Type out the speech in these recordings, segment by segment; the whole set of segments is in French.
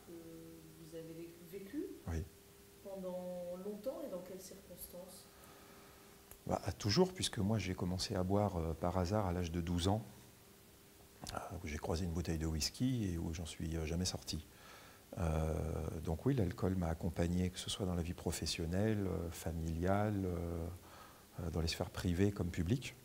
que vous avez vécu Oui. pendant longtemps et dans quelles circonstances? Bah, toujours, puisque moi j'ai commencé à boire par hasard à l'âge de 12 ans, où j'ai croisé une bouteille de whisky et où j'en suis jamais sorti. Donc oui, l'alcool m'a accompagné, que ce soit dans la vie professionnelle, familiale, dans les sphères privées comme publiques.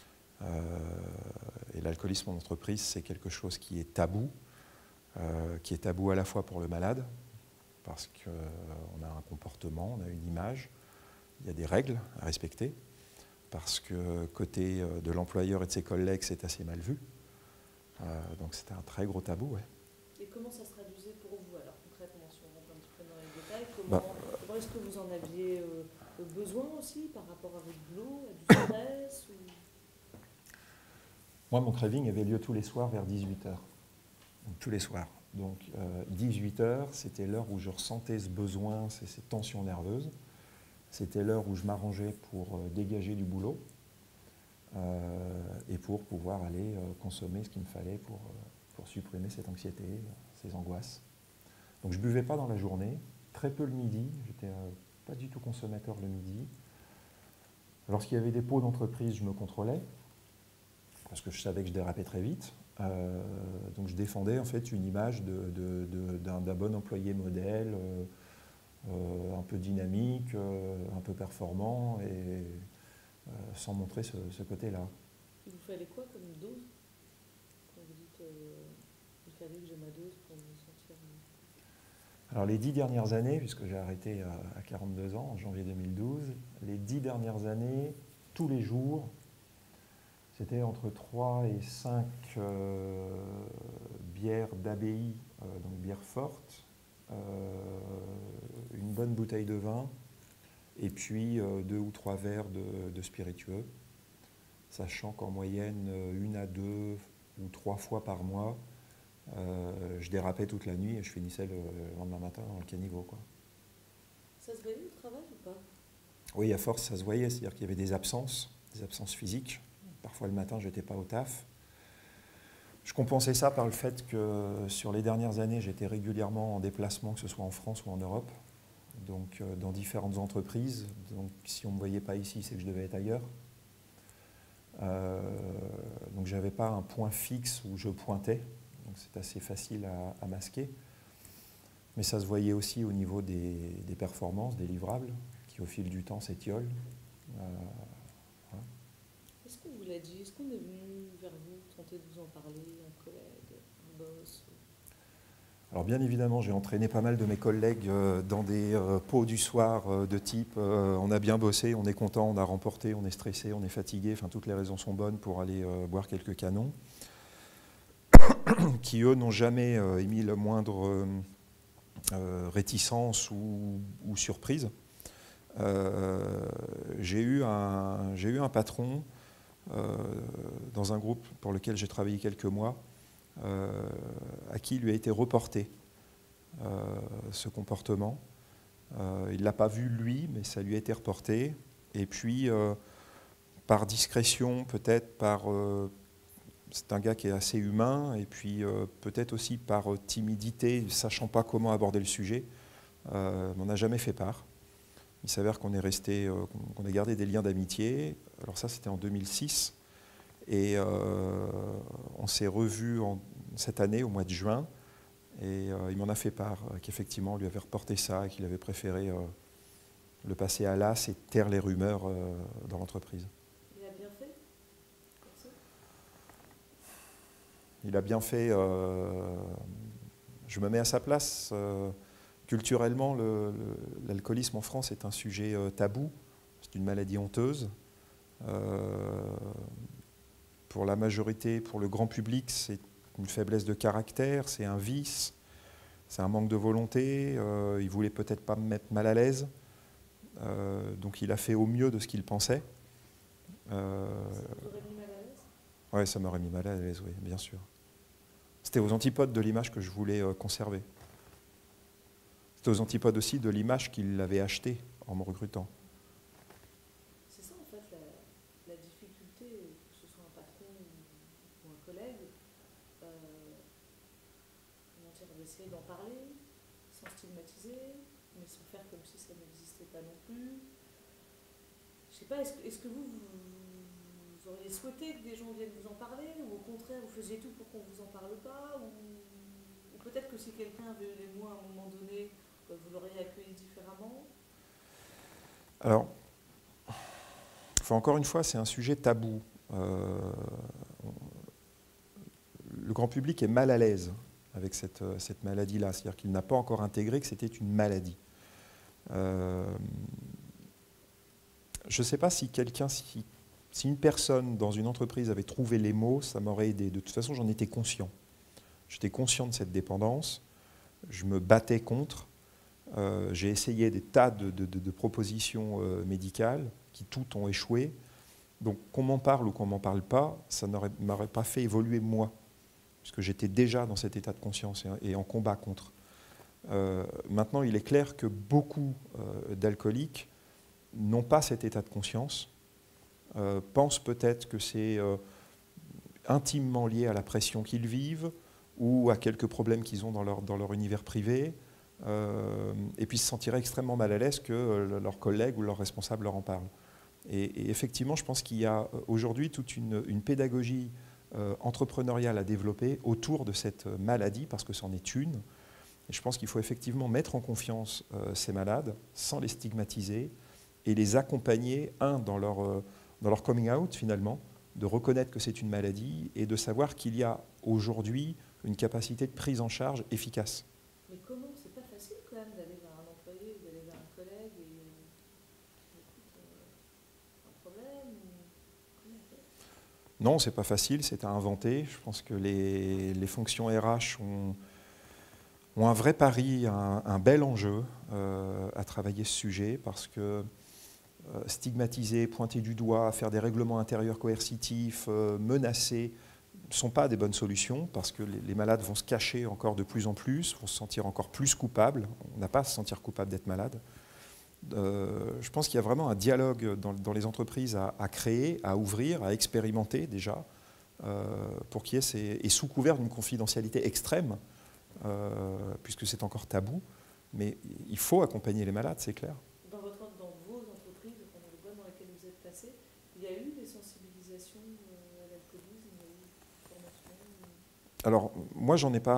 Et l'alcoolisme en entreprise, c'est quelque chose qui est tabou à la fois pour le malade, parce qu'on a un comportement, on a une image, il y a des règles à respecter, parce que côté de l'employeur et de ses collègues, c'est assez mal vu. Donc c'était un très gros tabou. Ouais. Et comment ça se traduisait pour vous alors concrètement, si on rentre un petit peu dans les détails, Bah, comment est-ce que vous en aviez besoin aussi par rapport à votre boulot, à du stress ou... moi, mon craving avait lieu tous les soirs vers 18 heures. Donc, tous les soirs. Donc 18 heures, c'était l'heure où je ressentais ce besoin, ces tensions nerveuses. C'était l'heure où je m'arrangeais pour dégager du boulot et pour pouvoir aller consommer ce qu'il me fallait pour supprimer cette anxiété, ces angoisses. Donc je ne buvais pas dans la journée, très peu le midi, j'étais pas du tout consommateur le midi. Lorsqu'il y avait des pots d'entreprise, je me contrôlais, parce que je savais que je dérapais très vite. Donc je défendais en fait une image d'un bon employé modèle, un peu dynamique, un peu performant, et sans montrer ce côté-là. Il vous fallait quoi comme dose quand vous dites il fallait que j'ai ma dose pour me sentir... Alors les 10 dernières années, puisque j'ai arrêté à 42 ans, en janvier 2012, les 10 dernières années, tous les jours, c'était entre 3 et 5 bières d'abbaye, donc bières fortes, une bonne bouteille de vin, et puis 2 ou 3 verres de spiritueux, sachant qu'en moyenne, 1 à 2 ou 3 fois par mois, je dérapais toute la nuit et je finissais le lendemain matin dans le caniveau, quoi. Ça se voyait au travail ou pas? Oui, à force, ça se voyait, c'est-à-dire qu'il y avait des absences physiques. Parfois le matin, je n'étais pas au taf. Je compensais ça par le fait que sur les dernières années, j'étais régulièrement en déplacement, que ce soit en France ou en Europe, donc dans différentes entreprises. Donc si on ne me voyait pas ici, c'est que je devais être ailleurs. Donc je n'avais pas un point fixe où je pointais, donc c'est assez facile à masquer. Mais ça se voyait aussi au niveau des performances, des livrables, qui au fil du temps s'étiolent. Voilà. Est-ce qu'on vous l'a dit? Est-ce qu'on est venu vers vous tenter de vous en parler, un collègue, un boss? Alors bien évidemment, j'ai entraîné pas mal de mes collègues dans des pots du soir de type on a bien bossé, on est content, on a remporté, on est stressé, on est fatigué, enfin toutes les raisons sont bonnes pour aller boire quelques canons, qui eux n'ont jamais émis le moindre réticence ou surprise. J'ai eu un patron dans un groupe pour lequel j'ai travaillé quelques mois, à qui lui a été reporté ce comportement. Il ne l'a pas vu lui, mais ça lui a été reporté. Et puis, par discrétion, peut-être c'est un gars qui est assez humain, et puis peut-être aussi par timidité, ne sachant pas comment aborder le sujet, on n'a jamais fait part. Il s'avère qu'on est resté, qu'on a gardé des liens d'amitié. Alors ça, c'était en 2006. Et on s'est revus cette année, au mois de juin, et il m'en a fait part, qu'effectivement, on lui avait reporté ça, et qu'il avait préféré le passer à l'as et taire les rumeurs dans l'entreprise. Il a bien fait pour ça? Il a bien fait, je me mets à sa place. Culturellement, l'alcoolisme en France est un sujet tabou, c'est une maladie honteuse. Pour la majorité, pour le grand public, c'est une faiblesse de caractère, c'est un vice, c'est un manque de volonté. Il ne voulait peut-être pas me mettre mal à l'aise, donc il a fait au mieux de ce qu'il pensait. Ça vous aurait mis mal à l'aise? Oui, ça m'aurait mis mal à l'aise, oui, bien sûr. C'était aux antipodes de l'image que je voulais conserver. C'était aux antipodes aussi de l'image qu'il avait achetée en me recrutant. C'est ça en fait la difficulté, que ce soit un patron ou un collègue, comment dire, d'essayer d'en parler, sans stigmatiser, mais sans faire comme si ça n'existait pas non plus. Je sais pas, est-ce que vous auriez souhaité que des gens viennent vous en parler, ou au contraire, vous faisiez tout pour qu'on ne vous en parle pas, ou peut-être que si quelqu'un avait eu les mots à un moment donné, vous l'auriez accueilli différemment? Alors, enfin, encore une fois, c'est un sujet tabou. Le grand public est mal à l'aise avec cette maladie-là, c'est-à-dire qu'il n'a pas encore intégré que c'était une maladie. Je ne sais pas si si une personne dans une entreprise avait trouvé les mots, ça m'aurait aidé. De toute façon, j'en étais conscient. J'étais conscient de cette dépendance, je me battais contre. J'ai essayé des tas de propositions médicales qui toutes ont échoué. Donc qu'on m'en parle ou qu'on ne m'en parle pas, ça ne m'aurait pas fait évoluer moi, puisque j'étais déjà dans cet état de conscience et en combat contre. Maintenant, il est clair que beaucoup d'alcooliques n'ont pas cet état de conscience, pensent peut-être que c'est intimement lié à la pression qu'ils vivent ou à quelques problèmes qu'ils ont dans leur univers privé, et puis se sentiraient extrêmement mal à l'aise que leurs collègues ou leurs responsables leur en parlent. Et effectivement, je pense qu'il y a aujourd'hui toute une pédagogie entrepreneuriale à développer autour de cette maladie, parce que c'en est une. Et je pense qu'il faut effectivement mettre en confiance ces malades, sans les stigmatiser, et les accompagner, dans leur coming out finalement, de reconnaître que c'est une maladie et de savoir qu'il y a aujourd'hui une capacité de prise en charge efficace. Mais comment? C'est pas facile quand même d'aller vers un employé ou d'aller vers un collègue et écoute, un problème comment on fait? Non, c'est pas facile, c'est à inventer. Je pense que les fonctions RH ont un vrai pari, un bel enjeu à travailler ce sujet, parce que stigmatiser, pointer du doigt, faire des règlements intérieurs coercitifs, menacer, ne sont pas des bonnes solutions, parce que les malades vont se cacher encore de plus en plus, vont se sentir encore plus coupables. On n'a pas à se sentir coupable d'être malade. Je pense qu'il y a vraiment un dialogue dans les entreprises à créer, à ouvrir, à expérimenter déjà, pour qu'il y ait et sous couvert d'une confidentialité extrême, puisque c'est encore tabou, mais il faut accompagner les malades, c'est clair. Dans vos entreprises, dans les boîtes dans lesquelles vous êtes passé, il y a eu des sensibilisations à l'alcoolisme, il y a eu des formations? Alors, moi,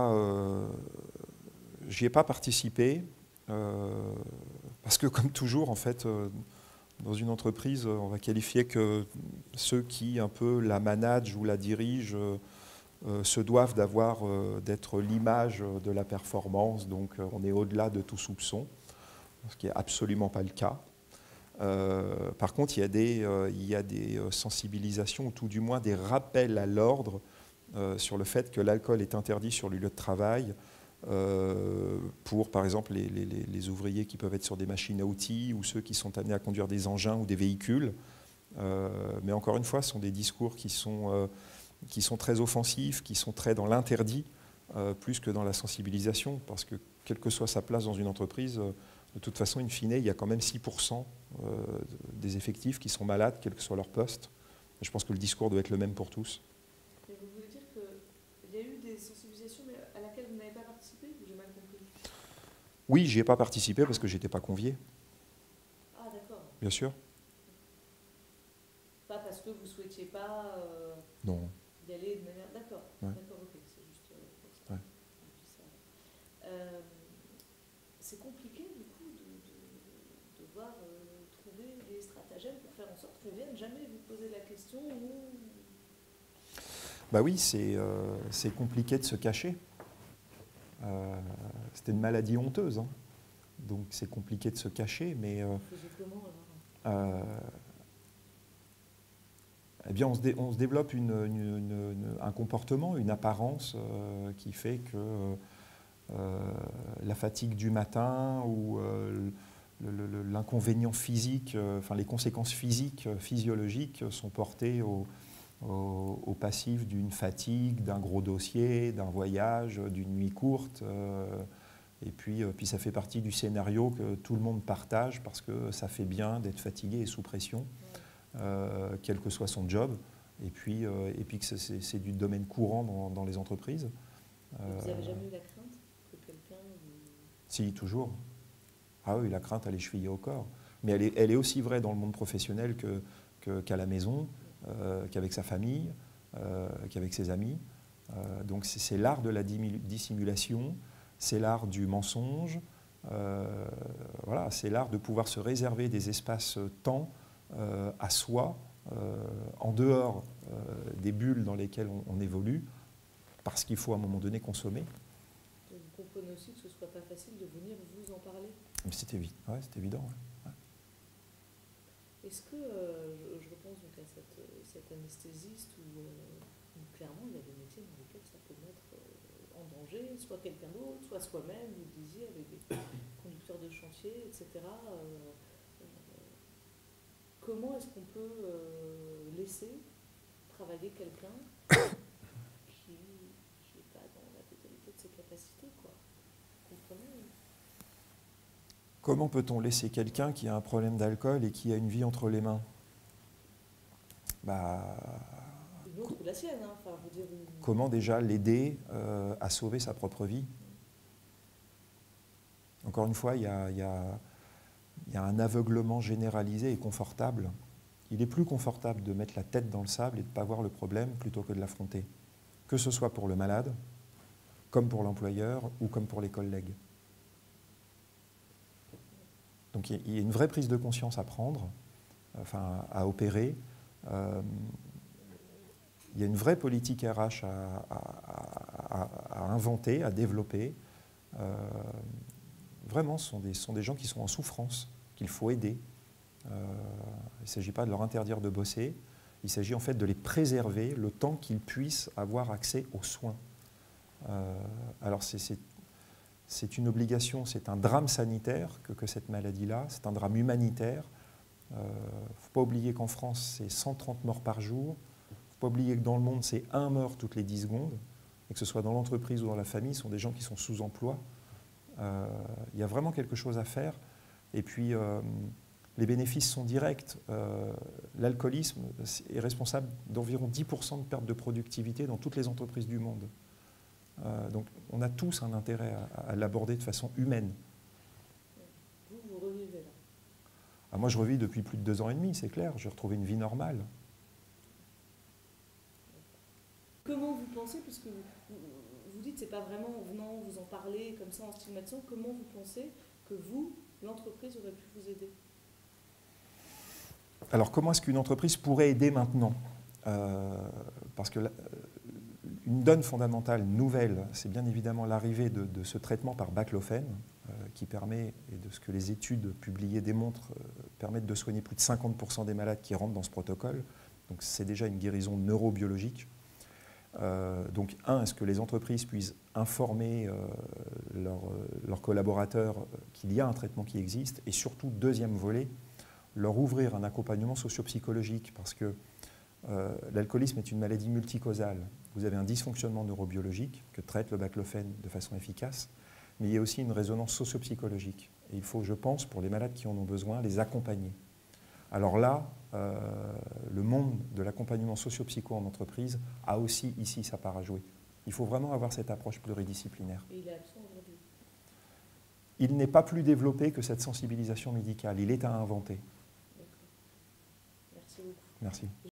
j'y ai pas participé, parce que comme toujours, en fait, dans une entreprise, on va qualifier que ceux qui un peu la managent ou la dirigent se doivent d'être l'image de la performance, donc on est au-delà de tout soupçon, ce qui n'est absolument pas le cas. Par contre, il y a des sensibilisations, ou tout du moins des rappels à l'ordre sur le fait que l'alcool est interdit sur le lieu de travail, pour, par exemple, les ouvriers qui peuvent être sur des machines à outils ou ceux qui sont amenés à conduire des engins ou des véhicules. Mais encore une fois, ce sont des discours qui sont très offensifs, qui sont très dans l'interdit, plus que dans la sensibilisation, parce que quelle que soit sa place dans une entreprise, de toute façon, in fine, il y a quand même 6% des effectifs qui sont malades, quel que soit leur poste. Je pense que le discours doit être le même pour tous. Mais vous voulez dire qu'il y a eu des sensibilisations, mais à laquelle vous n'avez pas participé, ou j'ai mal compris? Oui, j'y ai pas participé parce que j'étais pas convié, Ah d'accord. bien sûr. Pas parce que vous souhaitiez pas Non. y aller de manière... D'accord, Ouais. d'accord, ok, c'est juste pour ça. Ouais. Je dis ça. C'est compliqué du coup de devoir trouver des stratagèmes pour faire en sorte qu'on ne vienne jamais vous poser la question ou... Bah oui, c'est compliqué de se cacher. C'était une maladie honteuse, hein. Donc c'est compliqué de se cacher, mais Vous faisiez comment alors? eh bien, on se développe un comportement, une apparence qui fait que la fatigue du matin ou l'inconvénient physique, enfin les conséquences physiques, physiologiques sont portées au passif d'une fatigue, d'un gros dossier, d'un voyage, d'une nuit courte. Et puis ça fait partie du scénario que tout le monde partage parce que ça fait bien d'être fatigué et sous pression, quel que soit son job. Et puis que c'est du domaine courant dans les entreprises. Vous n'avez jamais eu la crainte que quelqu'un vous... Si, toujours. Ah oui, la crainte, elle est chevillée au corps. Mais elle est aussi vraie dans le monde professionnel qu'à la maison, qu'avec sa famille, qu'avec ses amis. Donc c'est l'art de la dissimulation, c'est l'art du mensonge, voilà, c'est l'art de pouvoir se réserver des espaces-temps à soi, en dehors des bulles dans lesquelles on évolue, parce qu'il faut à un moment donné consommer. Donc vous comprenez aussi que ce ne soit pas facile de venir vous en parler. C'est évident. Ouais. Est-ce que, je repense donc à cet anesthésiste où clairement il y a des métiers dans lesquels ça peut mettre en danger, soit quelqu'un d'autre, soit soi-même, vous le disiez, avec des conducteurs de chantier, etc. Comment est-ce qu'on peut laisser travailler quelqu'un qui n'est pas dans la totalité de ses capacités, quoi? Vous comprenez? Comment peut-on laisser quelqu'un qui a un problème d'alcool et qui a une vie entre les mains? Une autre ou la sienne, hein. Enfin, vous dire Comment déjà l'aider à sauver sa propre vie? Encore une fois, il y a un aveuglement généralisé et confortable. Il est plus confortable de mettre la tête dans le sable et de ne pas voir le problème plutôt que de l'affronter. Que ce soit pour le malade, comme pour l'employeur ou comme pour les collègues. Donc il y a une vraie prise de conscience à prendre, enfin à opérer. Il y a une vraie politique RH à inventer, à développer. Vraiment, ce sont des gens qui sont en souffrance, qu'il faut aider. Il ne s'agit pas de leur interdire de bosser, il s'agit en fait de les préserver le temps qu'ils puissent avoir accès aux soins. Alors c'est une obligation, c'est un drame sanitaire que cette maladie-là, c'est un drame humanitaire. Il ne faut pas oublier qu'en France, c'est 130 morts par jour. Il ne faut pas oublier que dans le monde, c'est 1 mort toutes les 10 secondes. Et que ce soit dans l'entreprise ou dans la famille, ce sont des gens qui sont sous emploi. Il y a vraiment quelque chose à faire. Et puis, les bénéfices sont directs. L'alcoolisme est responsable d'environ 10% de perte de productivité dans toutes les entreprises du monde. Donc, on a tous un intérêt à l'aborder de façon humaine. Vous revivez là? Moi, je revis depuis plus de 2 ans et demi, c'est clair. J'ai retrouvé une vie normale. Comment vous pensez, puisque vous dites que ce n'est pas vraiment en venant vous en parler comme ça en stigmatisant, comment vous pensez que vous, l'entreprise, aurait pu vous aider? Alors, comment est-ce qu'une entreprise pourrait aider maintenant? Parce que une donne fondamentale nouvelle, c'est bien évidemment l'arrivée de ce traitement par baclofène, qui permet, et de ce que les études publiées démontrent, permettent de soigner plus de 50% des malades qui rentrent dans ce protocole. Donc c'est déjà une guérison neurobiologique. Donc est-ce que les entreprises puissent informer leurs collaborateurs qu'il y a un traitement qui existe? Et surtout, deuxième volet, leur ouvrir un accompagnement socio-psychologique, parce que l'alcoolisme est une maladie multicausale. Vous avez un dysfonctionnement neurobiologique que traite le baclofène de façon efficace, mais il y a aussi une résonance socio-psychologique. Et il faut, je pense, pour les malades qui en ont besoin, les accompagner. Alors là, le monde de l'accompagnement socio-psycho en entreprise a aussi ici sa part à jouer. Il faut vraiment avoir cette approche pluridisciplinaire. Et il est absent aujourd'hui? Il n'est pas plus développé que cette sensibilisation médicale. Il est à inventer. D'accord. Merci beaucoup. Merci.